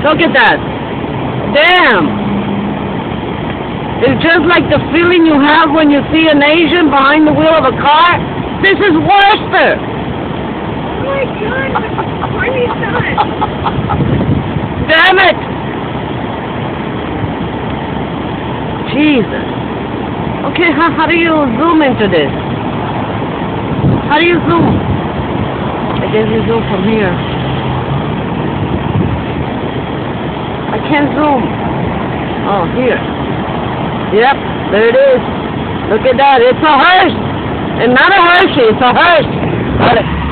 Look at that. Damn. It's just like the feeling you have when you see an Asian behind the wheel of a car. This is worse. Oh my God, what have you done? Damn it. Jesus. Okay, how do you zoom into this? How do you zoom? I guess you zoom from here. I can't zoom. Oh, here. Yep, there it is. Look at that. It's a hearse. And not a Hershey, it's a hearse. Got it.